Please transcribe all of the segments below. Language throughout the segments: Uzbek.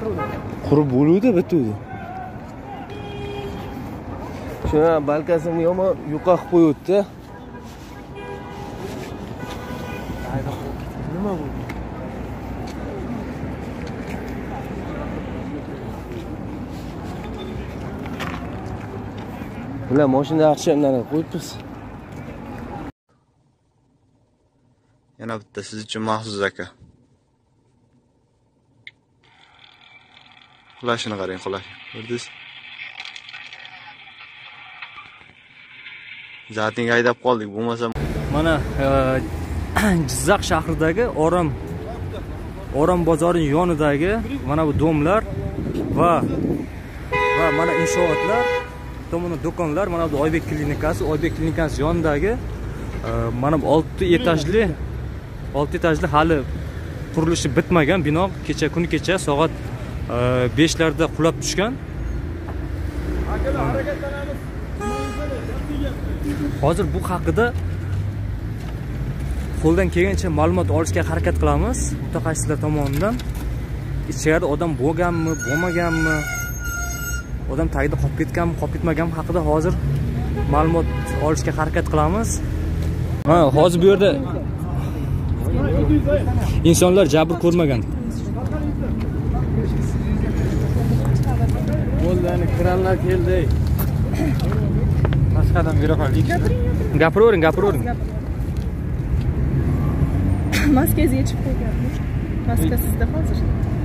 Qurib bo'luvdi bitta o'zi. Shuna balkasini yomon yuqaq qo'yibdi. Nima bu? Bular mashina yaxshilarni qo'yibmiz. Yana bitta siz uchun maxsus aka. Qulashini qarang, qulash. Ko'rdingiz? Zating haydab qoldik, bo'lmasa mana Jizzax shahridagi Odam bozorining yonidagi mana bu domlar va mana inshootlar, tomoni do'konlar, mana bu Oybek klinikasi yonidagi mana bu 6 etajli hali qurilishi bitmagan bino kuni kecha soat 5 larda qulab tushgan. Hozir bu haqida qo'ldan kelgancha ma'lumot olishga harakat qilamiz mutaxassislar tomonidan. Ichkarida odam bo'lganmi, bo'lmaganmi, odam tagida qolib ketganmi, qolib ketmaganmi haqida hozir ma'lumot olishga harakat qilamiz. Hozir bu yerda insonlar jabr ko'rmagan. Bo'ldi, kranlar keldi. Maskadan bera qoldik. Gapiravering. Maskangizni yechib qo'yganmi? Maska sizda hozir.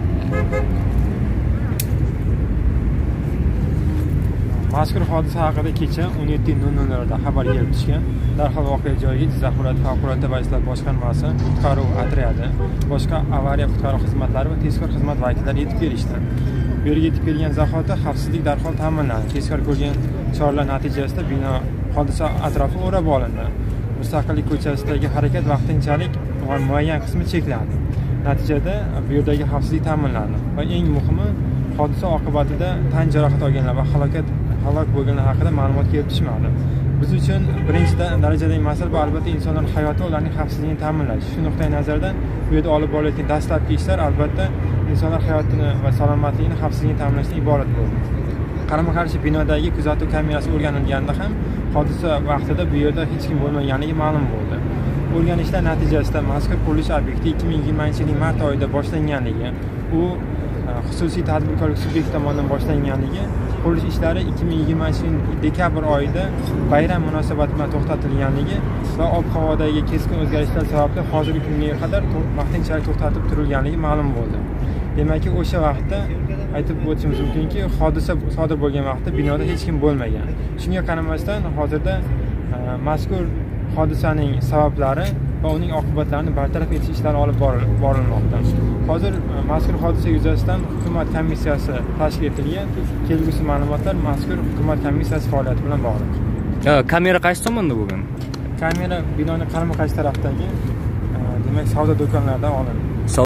Mazkur hodisa haqida kecha 17:00 da xabar kelib tushgan. Darhol voqea joyiga Jizzax viloyati favqulodda vaziyatlar boshqarmasi, qutqaruv otryadi, boshqa avariya qutqaruv xizmatlari va tezkor xizmat vakillari yetib kelishdi. Bu yerga yetib kelgan zahoti xavfsizlik darhol ta'minlandi. Tezkor ko'rgan choralar natijasida bino hodisa atrofi o'rab olindi. Mustaqillik ko'chasidagi harakat vaqtinchalik muayyan qismi cheklandi. Natijada bu yerdagi xavfsizlik ta'minlandi va eng muhimi hodisa oqibatida tan jarohat olganlar va halok bo'lganlar haqida ma'lumot kelib tushmadi. Biz uchun birinchi darajadagi masala bu albatta insonlar hayoti va ularning xavfsizligini ta'minlash. Shu nuqtai nazardan bu yerda olib borilayotgan dastlabki ishlar albatta insonlar hayotini va salomatligini, xavfsizligini ta'minlashdan iborat bo'ldi. Qarama-qarshi binodagi kuzatuv kamerasi o'rganilganda ham hodisa vaqtida bu yerda hech kim bo'lmaganligi ma'lum bo'ldi. O'rganishlar natijasida mazkur qurilish obyekti 2020-yilning mart oyida boshlanganligi, u xususiy tadbirkorlik subyekti tomonidan boshlanganligi, qurilish ishlari 2020-yil dekabr oyida bayram munosabati bilan to'xtatilganligi va ob-havodagi keskin o'zgarishlar sababli hozirgi kunga qadar vaqtinchalik to'xtatib turilganligi ma'lum bo'ldi. Demakki, o'sha vaqtda aytib o'tishimiz mumkinki, hodisa sodir bo'lgan vaqtda binoda hech kim bo'lmagan. Shunga qaramasdan hozirda mazkur hodisaning sabablari va uning oqibatlarini bartaraf etish ishlari olib borilmoqda. Hozir mazkur hodisa yuzasidan hukumat komissiyasi tashkil etilgan. Kelgusi ma'lumotlar mazkur hukumat komissiyasi faoliyati bilan bog'liq. Kamera qaysi tomonda bo'lgan? Kamera binoning qarama-qarshi tarafdagi, demak, savdo do'konlaridan olindi.